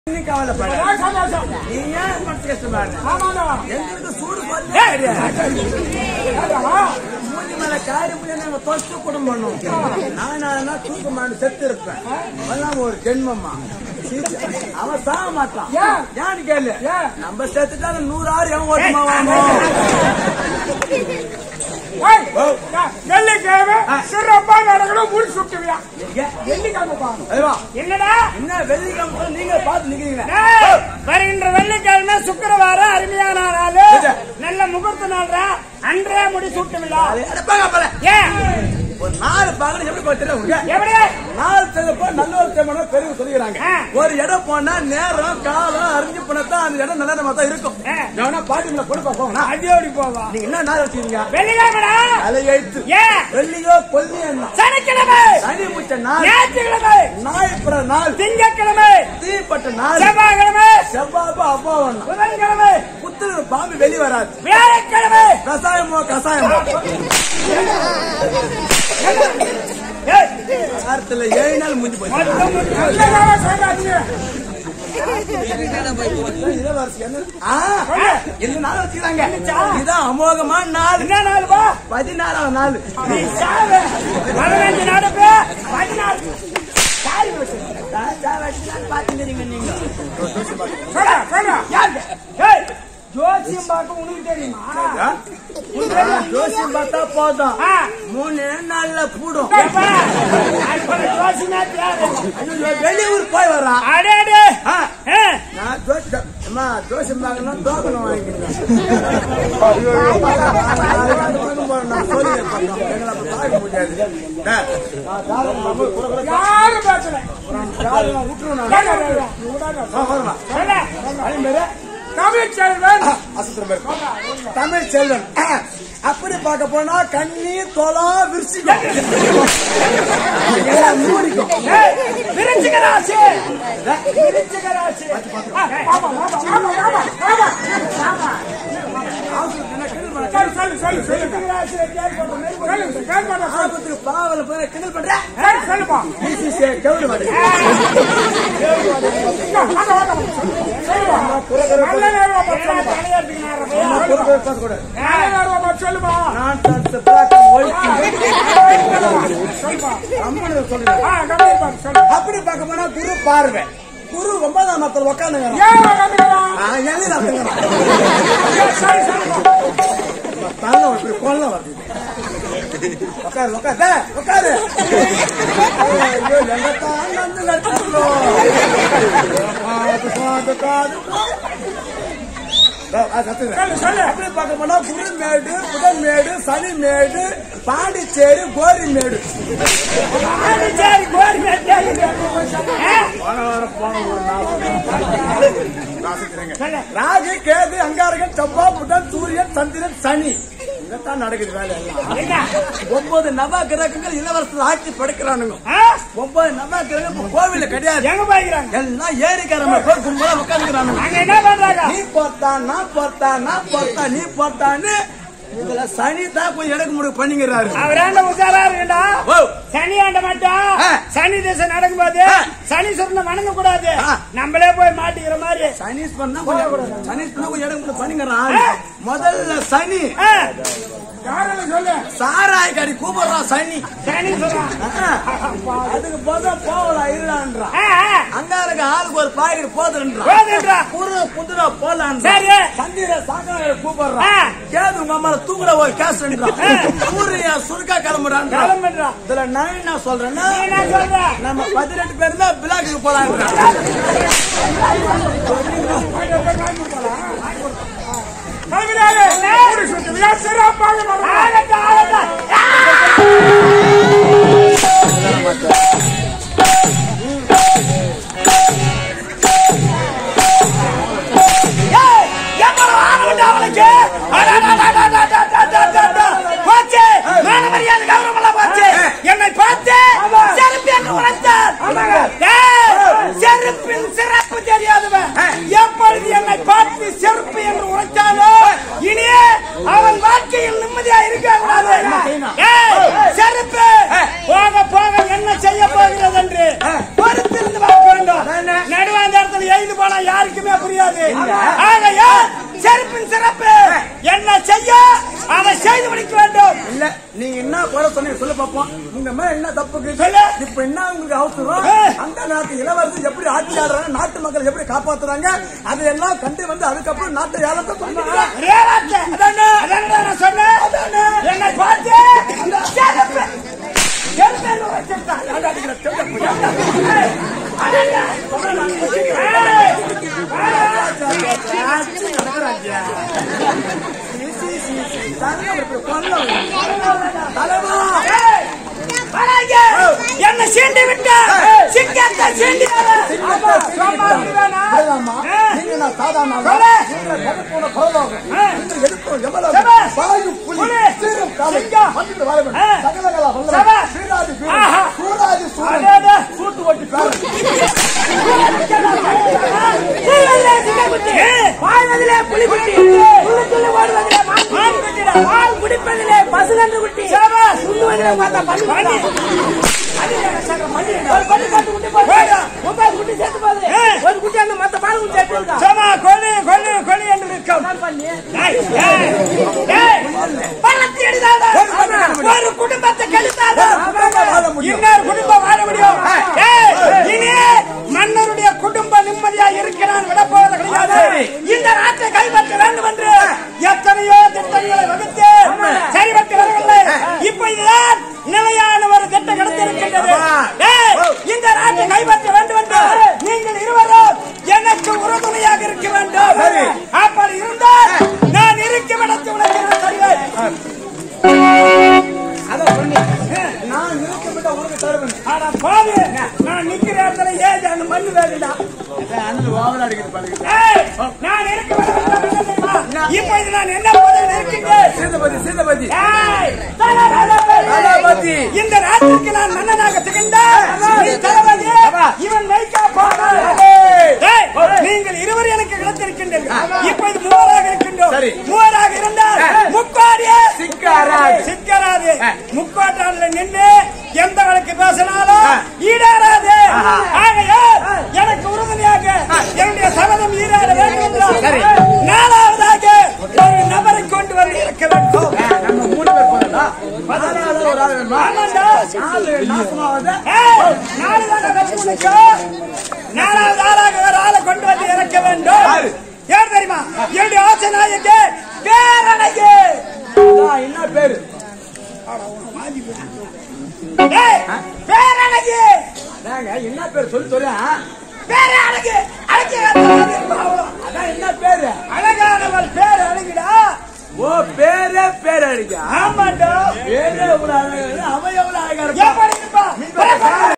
குடும்பம் செத்து இருப்பேன் ஒரு ஜென்மமா அவன் சாக மாட்டான். ஏன்னு கேளு, நம்ம செத்துட்டா 100 ஆறு எவன் ஓட்டுமா வெள்ளிக்கிழமை சிறப்பா நடக்கணும். முடிச்சு விட்டுவியா என்னடா என்ன வெள்ளிக்கிழமை நீங்க பார்த்து நிக்கிறீங்க? வருகின்ற வெள்ளிக்கிழமை சுக்கிரவாரம் அருமையான நாள், நல்ல முகூர்த்த நாள். அன்றே முடிச்சு விட்டுவியா? ஏன் ஒரு நாலு பாக்கணும் எப்படி பார்த்துட்டு எப்படி நாலு செல்லப்போ நல்ல ஒரு செம்மன பெரிய சொல்லிக்கிறாங்க. ஒரு இடம் போனா நேரம் காலம் அறிஞ்சு போனதான் அந்த இடம் நல்ல தான் இருக்கும். பாட்டில கொடுப்பா போனா அடியோடி போவா. நீங்க என்ன நாள் வச்சுக்கீங்க? வெள்ளிக்கிழமை தலையெழுத்து வெள்ளியோ கொல்லி சனிக்கிழமை சனி முச்ச நாள், ஞாயிற்றுக்கிழமை ஞாயிற்று நாள், திங்கட்கிழமை தீப்பட்ட நாள், செவ்வாய்க்கிழமை செவ்வாய்ப்பு அப்பாவன், புதன்கிழமை புத்திர பாம்பு வெளி வராது, வியாழக்கிழமை கசாயமோ வாரத்துல 7 நாள் முடிஞ்சு போச்சு. இதான் அமோகமான நாள். என்ன நாள்? 14ஆம் நாள். 15 நாள் 14 ஜோசியம் பார்க்க உனக்கு தெரியுமா? ஜோசியம் பார்த்தா போதும் 3 நாள்ல கூடும். வெளியூர் போய் வரா. ஜோசியம் பார்க்கணும் டோக்கன் வாங்கிக்கிறேன். தமிழ் செல்வன் அப்படி பார்க்க போனா கண்ணி தொலா விருச்சிகம் பாவல போய் கிண்டல் பண்ற அப்படி பார்க்க போனா குரு பார்வை. குரு 9ஆம் இடத்துல உட்காந்துங்க. உட்காரு உட்காரு உட்காரு. அப்படி பார்க்க போனா குருமேடு, புதன்மேடு, சனிமேடு, பாண்டிச்சேரி, கோரிமேடு. ராகு, கேது, அங்காரகன், செவ்வாய், புதன், சூரியன், சந்திரன், சனி. இதான் நடக்குது வேலை எல்லாம். 9 நவ கிரகங்கள் இளவரசர் ஆட்சி படைக்கிறானுங்க. 9 நவ கிரகம் கோவில கிடையாது. எல்லாம் ஏரிக்காரங்க போய் கும்பலா உட்காந்துக்கிறானுங்க. நீ போட்டா நான் போட்டா நான் போட்டா நீ போட்டான்னு இதுல சனி தான் போய் எடுக்க முடிவு பண்ணிக்கிறாரு. அவராண்ட உசாரா இருக்குடா. சனி ஆண்ட மாட்டோம். சனி திசை நடக்கும்போது சனீஸ்வரனை வணங்க கூடாது. நம்மளே போய் மாட்டிக்கிற மாதிரி சனீஸ்வரன் கொஞ்சம் எடுக்க முடிவு பண்ணிக்கிறான். முதல்ல சனி சாராய் கடி கூப்பிடுறான். சனி அதுக்கு போதும் போகலாம் இருடான்றான். அங்காருக்கு ஆளுக்கு ஒரு பாக்கெட் போதுன்றான். குரு புதுரா போலான். சந்திர சாக்கா கூப்பிடுறான். கேது உங்க அம்மா தூங்குற ஒரு கேஸ் சூரிய சுருக்கா கிளம்புறான். இதுல நான் என்ன சொல்றேன்னா நம்ம 18 பேர் தான் பிளாக்கு போலாம். என்னை பார்த்து செருப்பின் சிறப்பு தெரியாதவன் எப்பொழுது என்னை பார்த்து செருப்பு என்று உரைத்தாலோ இனியே அவன் வாழ்க்கையில் நிம்மதியா இருக்க கூடாது. செருப்பு போக போக என்ன செய்ய போகிறது என்று பொறுத்திருந்து பார்க்க வேண்டும். நடுவாந்த இடத்துல எழுதி போனா யாருக்குமே புரியாது. ஆகையா செருப்பின் சிறப்பு என்ன செய்ய அதை செய்து முடிக்க வேண்டும். இல்ல நீங்க என்ன குறை சொன்னீங்க சொல்ல பாப்போம். உங்க மேல என்ன தப்புக்கு சொல்லு. இப்ப என்ன உங்களுக்கு அவசரம்? அந்த நாட்டு இளவரசர் எப்படி ஆட்சி ஆடுறாங்க, நாட்டு மக்கள் எப்படி காப்பாத்துறாங்க, அதையெல்லாம் கண்டு வந்து அதுக்கப்புறம் நாட்டை ஏலத்தை சொன்னேன். என்னை பார்த்து என்ன சீண்டி விட்ட சிங்கத்தை சீண்டி குடிப்பதிலே பசுகன்று குட்டி ஒரு குட்டி அந்த மத்த பால் குட்டி ஒரு குடும்பத்தை கெடுத்தாதான் இன்னொரு குடும்பம் வாழ முடியும். இனி மன்னருடைய குடும்ப நிம்மதியா இருக்கிறான் விடப்போவது கிடையாது. இந்த நாட்டை கைப்பற்ற வேண்டும் என்று எத்தனையோ திட்டங்களை வகுத்து சரிபட்டு வரவில்லை. இப்ப இதுதான் நிலையான ஒரு திட்டம் கிடைத்திருக்கின்றது. இந்த நாட்டை கைப்பற்ற வேண்டும் என்று நீங்கள் இருவரும் எனக்கு உறுதுணையாக இருக்க வேண்டும். அப்படி இருந்தால் நான் இருக்கும் இடத்தை உனக்கு தருவேன். நான் இருக்கப்பட்ட உனக்கு தருவேன். ஆனா பாரு நான் நிக்கிற இடத்துல ஏன் அந்த மண்ணு வேணுடா. நான் இருக்க இப்ப இது நான் என்ன பதவியில் இருக்கின்றேன்? சேதுபதி இந்த நாட்டிற்கு நான் மன்னனாக திகழ்ந்தால் இவன் வைக்கா போக நீங்கள் இருவர் எனக்கு கிடைத்திருக்கின்றீர்கள். இப்போது மூவராக இருக்கின்றோம். மூவராக இருந்தால் முக்கோடியே சிக்கராது. முக்கோட்டான்ல நின்று எந்த வழக்கு பேசினாலும் ஈடாராது. ஆகையால் எனக்கு உறுதுணையாக என்னுடைய சபதம் ஈடாட வேண்டும் என்றால் நாலாவதாக ஒரு நபரை கொண்டு வர இருக்க வேண்டும். நம்ம 3 பேர் போறா. 14வது ஒரு ஆள் வேணுமா? நாலாவது ஆளாக ஒரு ஆளை கொண்டு வந்து இறக்க வேண்டும். யார் தெரியுமா? என்னுடைய ஆசனாயக்கு பேரழகு. என்ன பேரு? பேரழகு. என்ன பேர் சொல்லி சொல்ல? பேரு அழகு. அழகு அதான் என்ன பேரு? அழகானவள் பேரு அழகுடா. ஓ பேரே பேர் அழகா? ஆமாண்டா. பேரே எவ்வளவு அழகா, அவ எவ்வளவு அழகா இருப்பா?